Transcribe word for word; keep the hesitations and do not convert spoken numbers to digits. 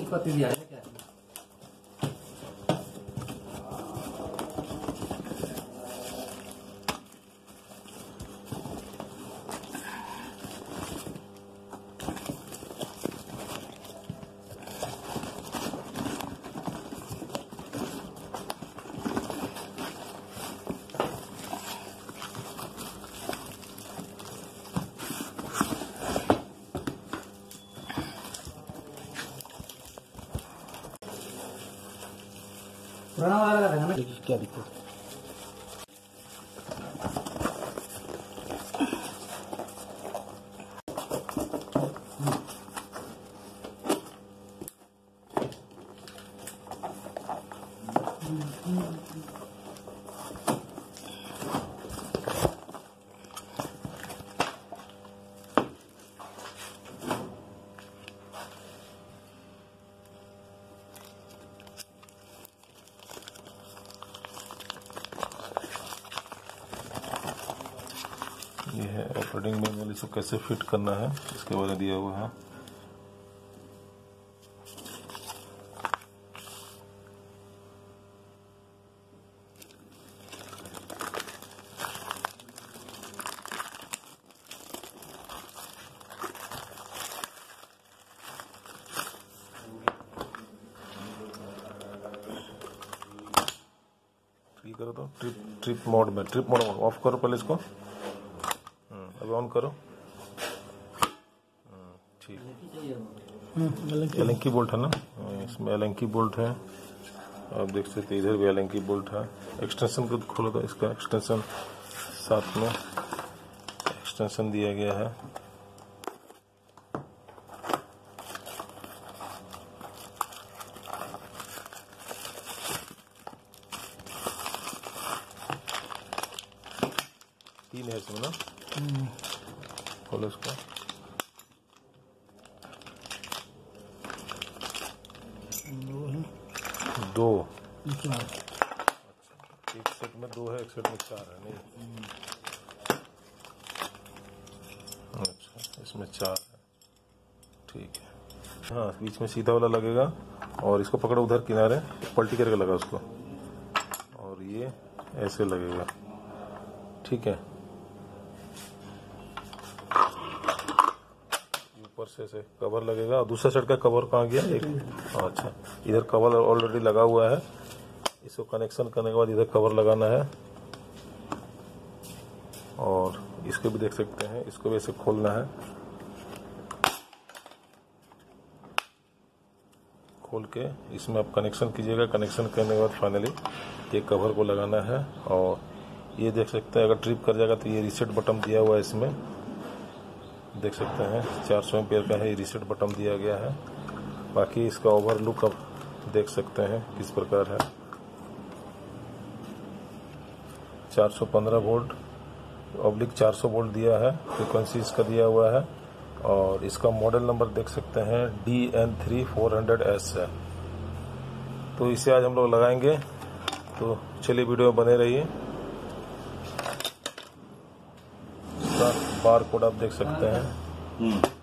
पत्ती दिया है क्या? पुराना वाला लगा था ना? क्या दिक्कत? ये है ऑपरेटिंग मैनुअल, इसको कैसे फिट करना है इसके बारे में दिया हुआ है। ठीक करो तो ट्रिप ट्रिप मोड में ट्रिप मोड ऑफ करो पहले इसको, अभी ऑन करो। ठीक, एलेंकी बोल्ट है ना, इसमें एलेंकी बोल्ट है, आप देख सकते इधर भी एलेंकी बोल्ट है। एक्सटेंशन को खोलो तो इसका एक्सटेंशन साथ में एक्सटेंशन दिया गया है। तीन है इसमें ना, खोलो इसको। दो अच्छा, एक सेट में दो है, एक सेट में चार है नहीं? अच्छा, इसमें चार है, ठीक है। हाँ, बीच में सीधा वाला लगेगा और इसको पकड़ो उधर किनारे, पलटी करके लगा उसको, और ये ऐसे लगेगा, ठीक है। ऊपर से ऐसे कवर लगेगा, और दूसरा सेट का कवर कहाँ गया? एक, अच्छा, इधर कवर ऑलरेडी लगा हुआ है, इसको कनेक्शन करने के बाद इधर कवर लगाना है। और इसको भी देख सकते हैं, इसको भी ऐसे खोलना है, खोल के इसमें आप कनेक्शन कीजिएगा। कनेक्शन करने के बाद फाइनली ये कवर को लगाना है। और ये देख सकते हैं, अगर ट्रिप कर जाएगा तो ये रीसेट बटन दिया हुआ है, इसमें देख सकते हैं चार सौ एम्पियर का है, ये रीसेट बटन दिया गया है। बाकी इसका ओवरलुक आप देख सकते हैं किस प्रकार है। चार सौ पंद्रह वोल्ट ऑब्लिक चार सौ वोल्ट दिया है, फ्रीक्वेंसी इसका दिया हुआ है। और इसका मॉडल नंबर देख सकते हैं D N three four hundred S है। तो इसे आज हम लोग लगाएंगे, तो चलिए वीडियो में बने रहिए। इसका बार कोड आप देख सकते हैं।